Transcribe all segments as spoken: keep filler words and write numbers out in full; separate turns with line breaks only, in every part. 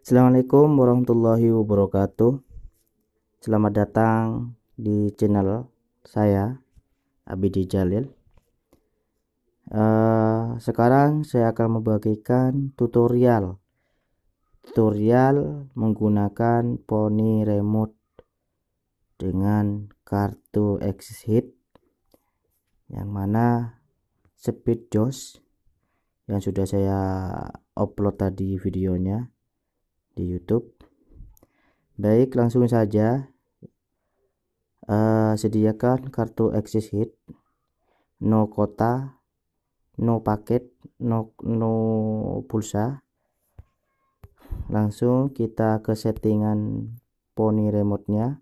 Assalamualaikum warahmatullahi wabarakatuh. Selamat datang di channel saya, Abidi Jalil. Uh, sekarang saya akan membagikan tutorial tutorial menggunakan Pony Remote dengan kartu Axis Hit, yang mana speed Josh yang sudah saya upload tadi videonya di YouTube. Baik, langsung saja. Uh, sediakan kartu Axis Hit, no kota, no paket, no no pulsa. Langsung kita ke settingan Pony Remote nya.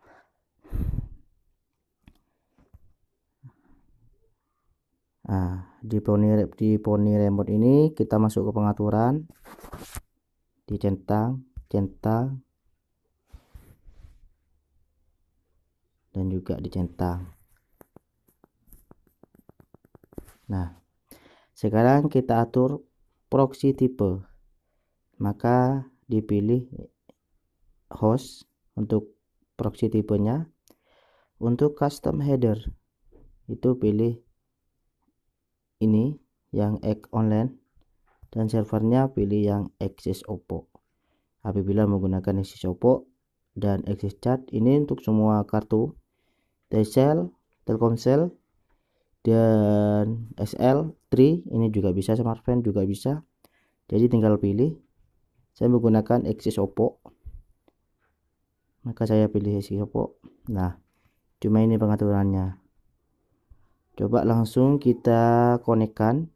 Nah, di Pony di Pony Remote ini kita masuk ke pengaturan, dicentang centang dan juga dicentang. Nah, sekarang kita atur proxy type, maka dipilih host untuk proxy tipenya. Untuk custom header itu pilih ini yang X online, dan servernya pilih yang Axis Oppo. Apabila menggunakan Axis Oppo dan Axis Chat, ini untuk semua kartu Telcel, Telkomsel, dan S L, Tri, ini juga bisa, Smartfren juga bisa. Jadi tinggal pilih. Saya menggunakan Axis Oppo, maka saya pilih Axis Oppo. Nah, cuma ini pengaturannya. Coba langsung kita konekkan.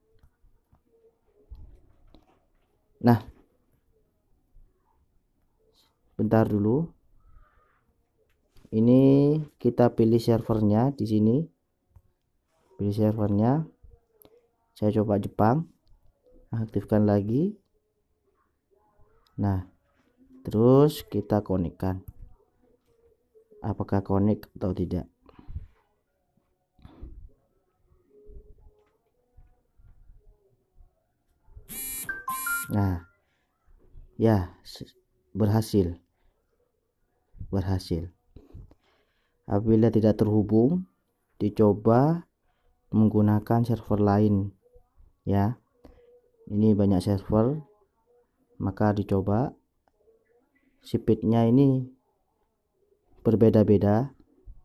Nah, bentar dulu. Ini kita pilih servernya di sini. Pilih servernya. Saya coba Jepang. Aktifkan lagi. Nah, terus kita konekkan. Apakah connect atau tidak? Nah, ya, berhasil. Berhasil. Apabila tidak terhubung, dicoba menggunakan server lain ya. Ini banyak server, maka dicoba. Speednya ini berbeda-beda.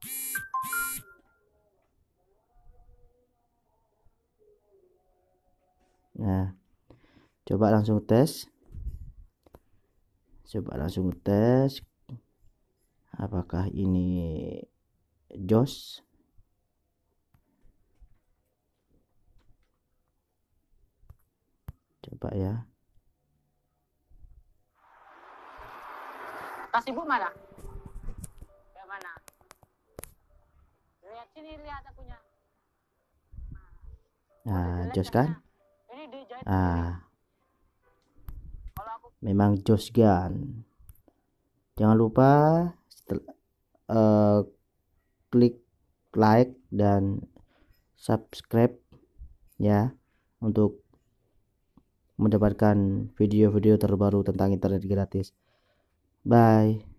Nah, coba langsung tes. Coba langsung tes apakah ini Josh. Coba ya.
Tas ibu mana? Yang mana? Lihat sini, lihat akunya.
Nah, Josh kan?
Ini dijahit.
Ah,
kalau aku
memang Josh Gun. Jangan lupa setel, uh, klik like dan subscribe ya, untuk mendapatkan video-video terbaru tentang internet gratis. Bye.